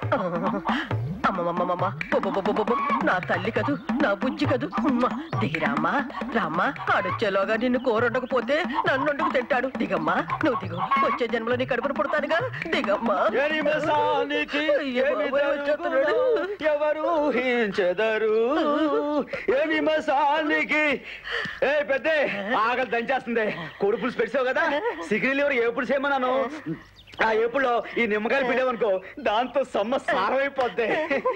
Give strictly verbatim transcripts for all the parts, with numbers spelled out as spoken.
అమ్మమ్మమ్మమ్మ నా తల్లి కదూ, నా బుజ్జి కదూ. దిగిరామ్మా, రామ్మా. ఆడొచ్చేలోగా నిన్ను కూరొండకపోతే నన్ను వండుకు తింటాడు. దిగమ్మా, నువ్వు దిగు. వచ్చే జన్మలో నీ కడుపును పుడతానుగా. దిగమ్మా. ఎవరు ఊహించెదరు ఏమి మసానికి. ఏ పెద్ద ఆకలి దంచేస్తుంది. కోడి పులుసు పెట్టావు కదా, సిగ్నల్ ఎవరు ఎప్పుడు చేయమన్నాను. ఆ ఎప్పుడులో ఈ నిమ్మకాయలు పిండేవనుకో, దాంతో సమ్మ సారమైపోద్ది.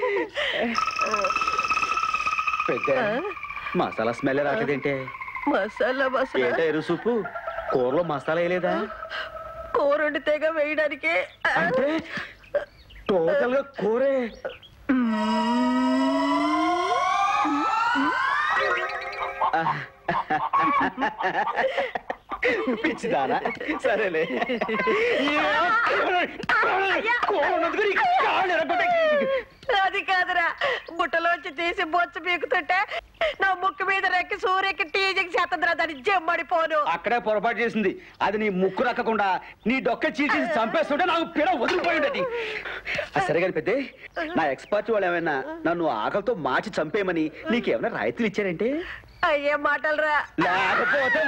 పెద్ద మసాలా స్మెల్ రాలేదేంటే? మసాలా మసాలా ఎరు సూపు కూరలో మసాలా వేయలేదా? కూర వండితేగా వేయడానికి. అంటే టోటల్ గా కూరే. పిచ్చిదానా? సరేలే. అది కాదురా, బుట్టలోంచి తీసి బొచ్చ పీకుతుంటే నా ముక్కు మీద రెక్కి సూర్యకి టీజింగ్ చేస్తుందిరా, దాన్ని జమ్మడిపోను. అక్కడే పొరపాటు చేసింది. అది నీ ముక్కు రక్కకుండా నీ డొక్క చీల్చేసి చంపేస్తుంటే నాకు పిడ వదిలిపోయింది. సరే కానీ పెద్ద, నా ఎక్స్పర్ట్ వాళ్ళు ఏమైనా నన్ను ఆకలితో మార్చి చంపేయమని నీకేమైనా రాయితీలు ఇచ్చారంటే? అయ్యే మాటలరా. లేకపోతే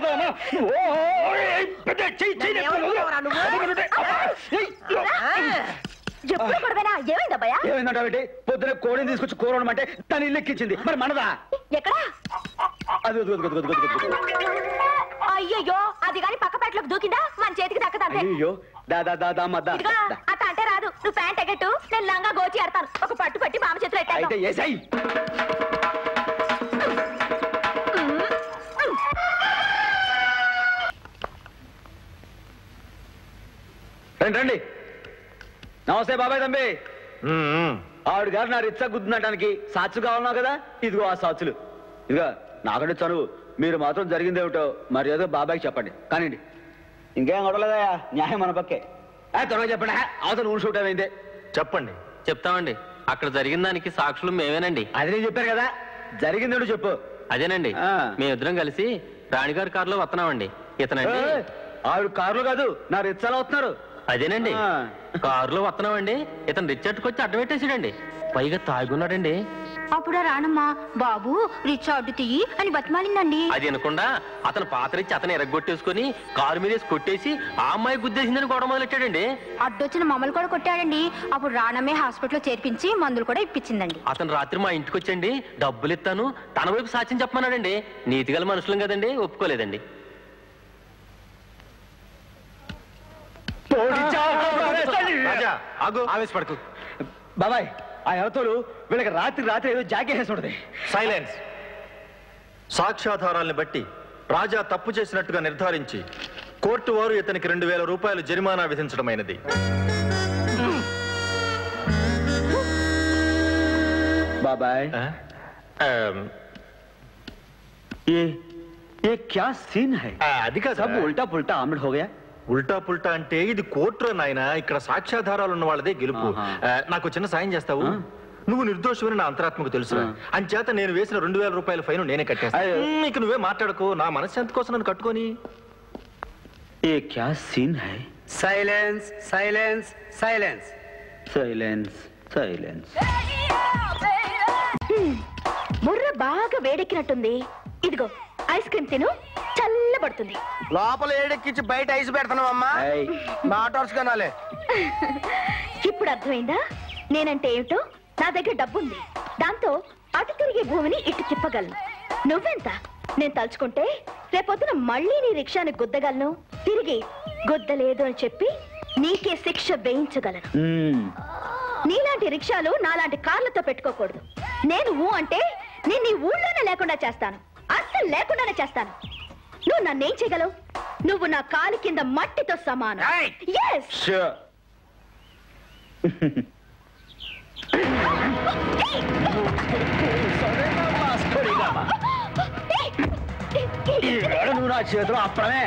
ఏమైందంటే పొద్దున కోడిని తీసుకొచ్చి కూర వండమంటే దాన్ని ఇల్లు ఎక్కించింది. మరి మనదా? ఎక్కడా? అది అయ్యయ్యో, అది కానీ పక్క పేటలోకి దూకిందా మన చేతికి దక్కదా? అయ్యో దాదా దాదా మద్దా అత అంటే రాదు. నువ్వు ప్యాంట్ ఎగట్టు, నేను లంగా గోచి ఆడతాను. ఒక పట్టు పట్టి మామ చేతులు అయితే ఏసై. రండి రండి. నమస్తే బాబాయ్ తంబి. ఆవిడ గారు నా రిచ్చా గుద్దునటానికి సాక్షులు కావాలన్నావు కదా, ఇదిగో ఆ సాక్షులు. ఇదిగో నాకంటే చనువు, మీరు మాత్రం జరిగిందేమిటో మరి ఏదో బాబాయ్కి చెప్పండి. కానివ్వండి. ఇంకేం గొడవలేదయా, న్యాయం మన పక్కే. త్వరగా చెప్పండి. అవతల ఊరు షూట్ అయిందే. చెప్పండి. చెప్తామండి. అక్కడ జరిగిన దానికి సాక్షులు మేమేనండి. అది నేను చెప్పాను కదా, జరిగిందేమిటో చెప్పు. అదేనండి, మేమిద్దరం కలిసి రాణిగారి కారులో వస్తున్నామండి. ఇతనండి. ఆవిడ కారులో కాదు, నా రిచ్చాలో వస్తున్నారు. అదేనండి, కారులో వస్తున్నామండి. ఇతను రిచ్చట్టుకొచ్చి అడ్డం పెట్టేసాడండి. పైగా తాగున్నాడండి. అప్పుడు రానమ్మా, బాబు రిచ్ అడ్డు తీయి అని బతిమాలిందండి. అది అనకుండా అతను పాతరిచ్చి అతను ఎరగొట్టేసుకుని కారు మీద కొట్టేసి ఆ అమ్మాయి గుద్దేసిందని గొడవ మొదలెట్టాడండి. అడ్డొచ్చిన మమ్మల్ని కూడా కొట్టాడండి. అప్పుడు రానమ్మే హాస్పిటల్లో చేర్పించి మందులు కూడా ఇప్పించిందండి. అతను రాత్రి మా ఇంటికి వచ్చండి, డబ్బులు ఇస్తాను తన వైపు సాక్ష్యం చెప్పమన్నాడండి. నీతిగల మనుషులం కదండి, ఒప్పుకోలేదండి. ఆవేశపడకు బాబాయ్. ఆ ఎవతోలు వీళ్ళకి రాత్రి రాత్రి ఏదో జాకేసి ఉంటుంది. సైలెన్స్. సాక్ష్యాధారాలను బట్టి రాజా తప్పు చేసినట్టుగా నిర్ధారించి కోర్టు వారు ఇతనికి రెండు వేల రూపాయలు జరిమానా విధించడమైనది. బాబాయ్ ये ये क्या सीन है? అది కాదు, सब उल्टा पुल्टा आमलेट हो गया. ఉల్టా పుల్టా అంటే ఇది కోర్టులో నాయన, ఇక్కడ సాక్ష్యాధారాలు ఉన్న వాళ్ళదే గెలుపు. నాకు చిన్న సాయం చేస్తావు? నువ్వు నిర్దోషమని నా అంతరాత్మకు తెలుసు. అంచేత నేను వేసిన రెండు వేల రూపాయల ఫైన్ నేనే కట్టేస్తాను. ఇక నువ్వే మాట్లాడుకో, నా మనశ్శాంతి కోసం నన్ను కట్టుకొని. ये क्या सीन है? Silence silence silence silence silence. బుర్ర బాగా వేడెక్కినట్టుంది. ఇదిగో ఐస్ క్రీమ్ తిను, చల్లబడుతుంది. లోపల ఏడెక్కించి బయట ఐస్ పెడతాను అమ్మా. నాటర్స్ కనాలే. ఇప్పుడు అర్థమైందా నేనంటే ఏమిటో? నా దగ్గర డబ్బుంది, దాంతో అటు తిరిగే భూమిని ఇటు తిప్పగలను. నువ్వెంత? నేను తలుచుకుంటే రేపొద్దున మళ్ళీ నీ రిక్షాని గుద్దగలను, తిరిగి గుద్దలేదు అని చెప్పి నీకే శిక్ష వేయించగలను. నీలాంటి రిక్షాలు నాలాంటి కార్లతో పెట్టుకోకూడదు. నేను ఊ అంటే నేను నీ ఊళ్ళోనే లేకుండా చేస్తాను, అస్సలు లేకుండానే చేస్తాను. నువ్వు నన్నేం చేయగలవు? నువ్వు నా కాలు కింద మట్టితో సమానం. నువ్వు నా చేతిలో అప్పుడమే.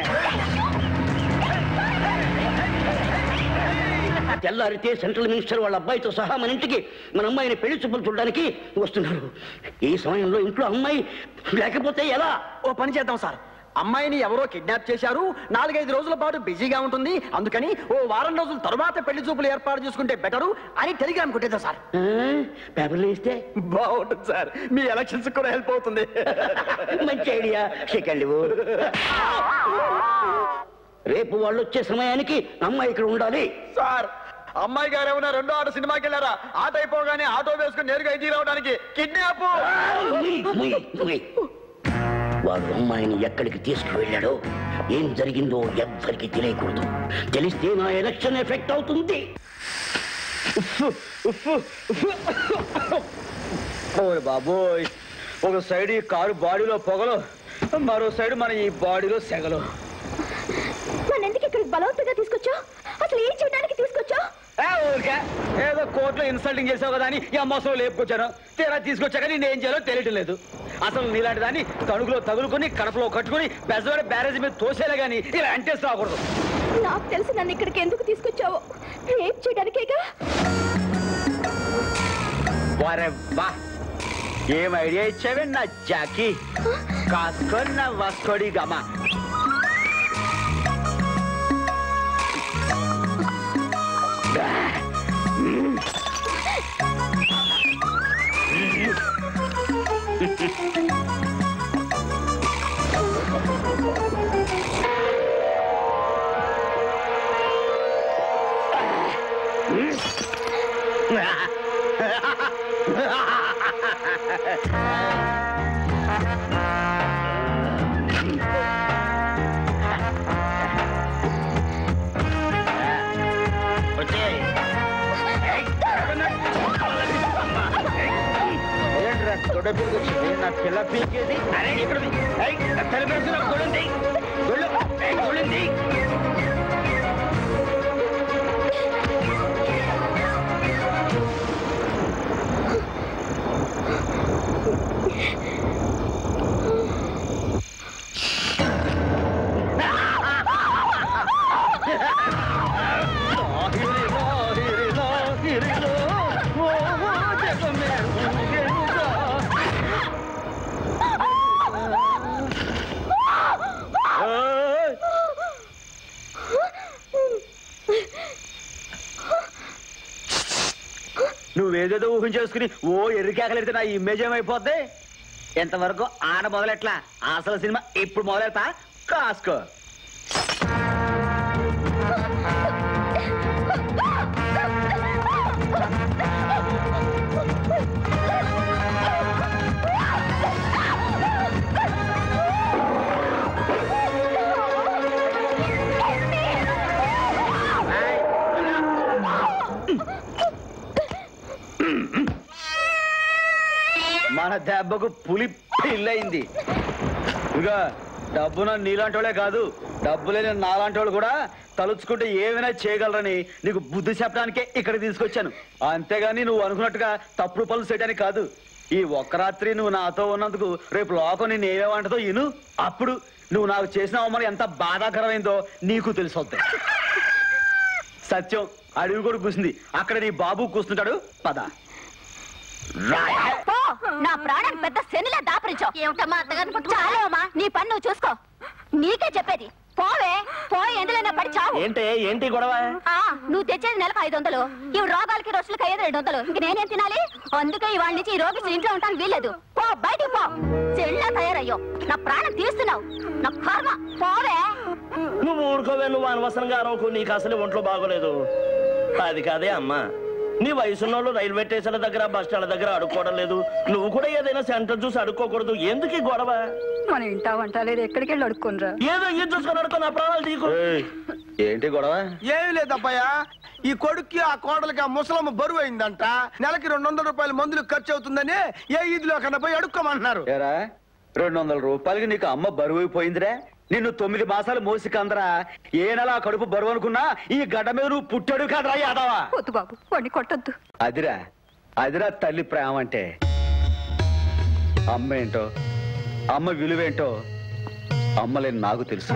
తెల్లారితే సెంట్రల్ మినిస్టర్ వాళ్ళ అబ్బాయితో సహా మన ఇంటికి మన అమ్మాయిని పెళ్లి చూపులు చూడడానికి వస్తున్నారు. ఈ సమయంలో ఇంట్లో అమ్మాయి లేకపోతే ఎలా? ఓ పని చేద్దాం సార్, అమ్మాయిని ఎవరో కిడ్నాప్ చేశారు, నాలుగైదు రోజుల పాటు బిజీగా ఉంటుంది, అందుకని ఓ వారం రోజుల తరువాత పెళ్లి చూపులు ఏర్పాటు చేసుకుంటే బెటరు అని టెలిగ్రామ్ కొట్టేదా సార్. పేపర్లు ఇస్తే బాగుంటుంది సార్, మీ ఎలక్షన్స్ కూడా హెల్ప్ అవుతుంది. మంచి ఐడియా. సెకండ్ రేపు వాళ్ళు వచ్చే సమయానికి అమ్మాయి ఇక్కడ ఉండాలి. సార్ అమ్మాయి గారు ఏమన్నా రెండో ఆట సినిమాకి వెళ్ళారా? ఆట అయిపోగానే ఆటో వేసుకుని నేరుగా ఇంటికి రావడానికి కిడ్నాప్. వాడు అమ్మాయిని ఎక్కడికి తీసుకువెళ్ళాడో, ఏం జరిగిందో ఎవ్వరికి తెలియకూడదు. తెలిస్తే నా ఎలక్షన్ ఎఫెక్ట్ అవుతుంది. ఓరే బాబోయ్, ఒక సైడ్ ఈ కారు బాడీలో పొగలు, మరో సైడ్ మన ఈ బాడీలో సెగలు. నన్ను ఎందుకు ఇక్కడికి బలవంతంగా తీసుకొచ్చా? అసలు ఏం చేయడానికి తీసుకొచ్చా? ఊరికే ఏదో కోర్టులో ఇన్సల్టింగ్ చేసావు కదా అని ఈ అమ్మోసం లేపుకొచ్చాను. తీరా తీసుకొచ్చాక నేను ఏం చేయాలో తెలియటం లేదు. అసలు నీలాంటి దాన్ని కడుగులో తగులుకొని కడపలో కట్టుకుని బెజవాడ బ్యారేజ్ మీద తోసేలా గానీ ఇలా అంటేసి రాకూడదు. నాకు తెలిసి నన్ను ఇక్కడికి ఎందుకు తీసుకొచ్చావో ఏం చేయడానికేగా. వారే వా, ఏం ఐడియా ఇచ్చావే నా జాకీ. కాసుకొని నా వస్కోడి గమా. నా పిల్ల పీకేది అరే ఇక్కడ గొడుంది గొడుంది. నువ్వేదేదో ఊహించేసుకుని ఓ ఎర్రికేకలెడితే నా ఇమేజ్ ఏమైపోద్ది. ఎంతవరకు ఆన మొదలెట్లా, అసలు సినిమా ఇప్పుడు మొదలెడతా. కాసుకో. మన దెబ్బకు పులి పిల్లయింది. ఇక డబ్బున నీలాంటోళ్ళే కాదు, డబ్బు లేని నాలాంటోళ్ళు కూడా తలుచుకుంటే ఏమైనా చేయగలరని నీకు బుద్ధి చెప్పడానికే ఇక్కడికి తీసుకొచ్చాను. అంతేగాని నువ్వు అనుకున్నట్టుగా తప్పుడు పనులు చేయడానికి కాదు. ఈ ఒక్క రాత్రి నువ్వు నాతో ఉన్నందుకు రేపు లోకం నేను ఏమేమంటదో ఇను. అప్పుడు నువ్వు నాకు చేసిన అవమానం ఎంత బాధాకరమైందో నీకు తెలిసొద్ది. సత్యం అడవి కూడా కూసింది, అక్కడ నీ బాబు కూస్తుంటాడు. పద. నా ప్రాణం పెద్ద శనిలా దాపరించావు. ఏమిటమ్మా అత్తగారు? చాలు అమ్మా, నీ పని నువ్వు చూసుకో. నీకే చెప్పేది, పోవే పోయి ఎందులోనే పడి చావు. ఏంటి ఏంటి గొడవ? ఆ నువ్వు తెచ్చేది నెలకు ఐదు వందలు, ఇవి రోగాలకి రోజులకి అయ్యేది రెండు వందలు. ఇంక నేనేం తినాలి? అందుకే ఇవాళ నుంచి ఈ రోగి ఇంట్లో ఉంటాను వీల్లేదు. పో బయటికి పో. చెల్లా తయారయ్యో, నా ప్రాణం తీస్తున్నావు. నా కర్మ. పోవే. నువ్వు ఊరుకోవే, నువ్వు అనవసరంగా అరవకు. నీకు అసలు ఒంట్లో బాగోలేదు. అది కాదే అమ్మా, నీ వయసున్నోళ్ళు రైల్వే స్టేషన్ల దగ్గర బస్ స్టాండ్ల దగ్గర అడుక్కోవడం లేదు. నువ్వు కూడా ఏదైనా సెంటర్ చూసి అడుక్కోకూడదు. ఎందుకు ఈ గొడవ? మనం ఇంటా వంట లేదు, ఎక్కడికి వెళ్ళి అడుక్కోనరా? ఏదో ఇది చూసుకొని అడుక్కో, నా ప్రాణాలు తీకు. ఏంటి గొడవ? ఏమి లేదబ్బయ్యా, ఈ కొడుక్కి ఆ కోడలకి ఆ ముసలమ్మ బరువు అయిందంట. నెలకి రెండు వందల రూపాయల మందులు ఖర్చు అవుతుందని ఏ ఈదిలో కన్నా పోయి అడుక్కోమంటున్నారు. ఏరా రెండు వందల రూపాయలకి నీకు అమ్మ బరువు అయిపోయిందిరా. నిన్ను తొమ్మిది మాసాలు మోసి కందరా. ఏ నెల కడుపు బరువు అనుకున్నా ఈ గడ్డ మీద నువ్వు పుట్టాడు కాదరా యాదవా. వద్దు బాబు, వాడిని కొట్టద్దు. అదిరా అదిరా తల్లి ప్రేమ అంటే. అమ్మ ఏంటో, అమ్మ విలువేంటో అమ్మలేని నాకు తెలుసు.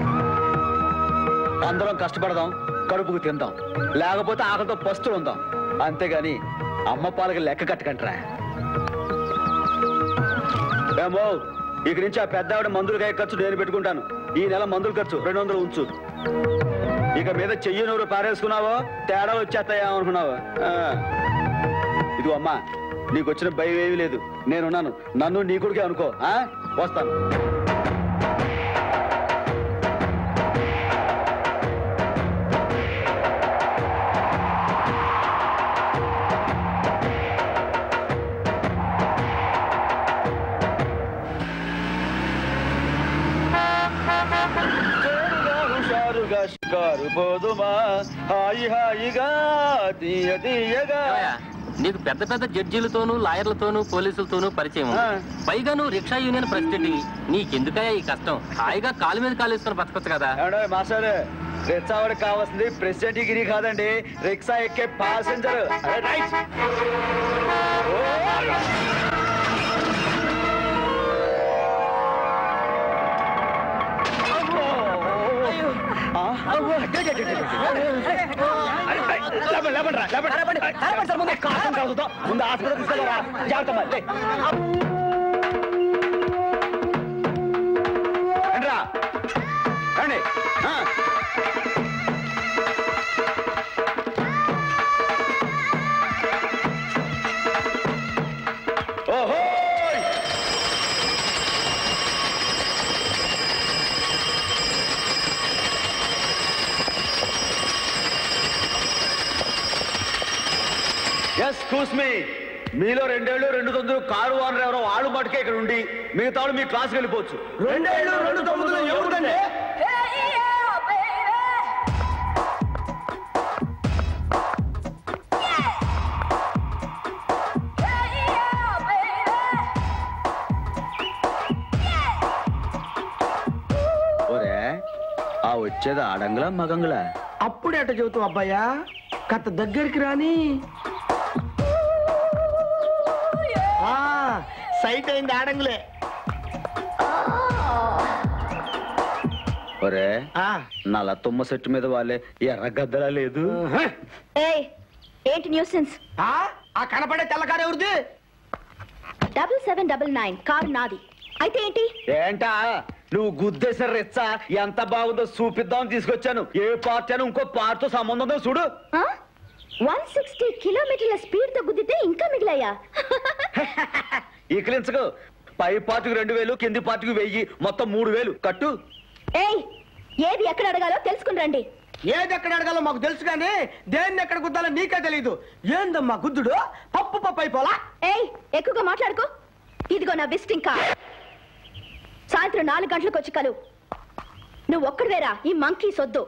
అందరం కష్టపడదాం, కడుపుకు తిందాం, లేకపోతే ఆకలితో పస్తులు ఉందాం. అంతేగాని అమ్మ పాలకి లెక్క కట్టకంటరా. ఏమో ఇక నుంచి ఆ పెద్ద ఆవిడ మందులకాయ ఖర్చు నేను పెట్టుకుంటాను. ఈ నెల మందుల ఖర్చు రెండు వందలు ఉంచు. ఇక మీద చెయ్యి నూరు పారేసుకున్నావో తేడాలు వచ్చేస్తాయా అనుకున్నావా? ఇదిగో అమ్మా, నీకు వచ్చిన భయం ఏమీ లేదు, నేనున్నాను. నన్ను నీ కొడుకే అనుకో. ఆ వస్తాను. షికారు పోదుమా హాయి హాయిగా తీయ తీయగా. నీకు పెద్ద పెద్ద జడ్జీలతోనూ లాయర్లతోనూ పోలీసులతోనూ పరిచయం ఉంది. పైగా నువ్వు రిక్షా యూనియన్ ప్రెసిడెంట్. నీకెందుకయ్యా ఈ కష్టం? హాయిగా కాలు మీద కాలు వేసుకొని బతకొచ్చు కదా. మాస్టర్, రిక్షా వాడికి కావాల్సింది ప్రెసిడెంట్ గిరి కాదండి, రిక్షా ఎక్కే ప్యాసింజర్. ముందు ఆసుపత్రి తీసుకెళ్ళరా, జాగ్రత్త. రండి. ఓహో, ఎక్స్క్యూజ్ మీ, మీలో రెండేళ్లు రెండు తొమ్మిది కారు ఓనర్ ఎవరో వాళ్ళు మటుకే ఇక్కడ ఉండి మిగతా వాళ్ళు మీ క్లాస్కి వెళ్ళిపోవచ్చు. రెండేళ్లు రెండు తొమ్మిదిలో ఎవరిదండి? ఒరే, ఆ వచ్చేది ఆడంగులా మగంగులా? అప్పుడేట చెబుతావు అబ్బాయా, కథ దగ్గరికి రాని. సైట్ అయింది ఆడంగులే. ఒరే, నల్ల తుమ్మ చెట్టు మీద వాళ్ళే ఎర్ర గద్దలా లేదు. ఏయ్, ఏంటి న్యూసెన్స్? ఆ కనపడే తెల్లకారు ఎవరిది? Double seven double nine car నాది. అయితే ఏంటి? ఏంటా నువ్వు గుద్దేశారు రెచ్చా, ఎంత బాగుందో చూపిద్దామని తీసుకొచ్చాను. ఏ పార్టీ అని ఇంకో పార్టీతో సంబంధం ఉందో చూడు. వన్ సిక్స్టీ కిలోమీటర్ల స్పీడ్ తో గుద్దితే ఇంకా మిగిలాయా? ఈకిలించకు. పై పార్టీకి రెండు వేలు, కింది పార్టీకి వెయ్యి, మొత్తం మూడు వేలు కట్టు. ఏయ్, ఏది ఎక్కడ అడగాలో తెలుసుకుని రండి. ఏది ఎక్కడ అడగాలో మాకు తెలుసు కానీ దేన్ని ఎక్కడ గుద్దాలో నీకే తెలీదు. ఏందమ్మా గుద్దుడు? పప్పు పప్పు అయిపోలా. ఏయ్, ఎక్కువగా మాట్లాడుకో. ఇదిగో నా విజిటింగ్ కార్డ్. సాయంత్రం నాలుగు గంటలకు వచ్చి కలు. నువ్వు ఒక్కడివేరా ఈ మంకీ సొద్దు.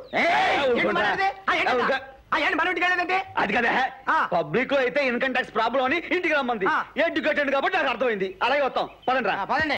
అది కదా, పబ్లిక్ లో అయితే ఇన్కమ్ ట్యాక్స్ ప్రాబ్లం అని ఇంటికి రమ్మంది. ఎడ్యుకేటెడ్ కాబట్టి నాకు అర్థమైంది. అలాగే వస్తాం, పదండి రా. పదండి.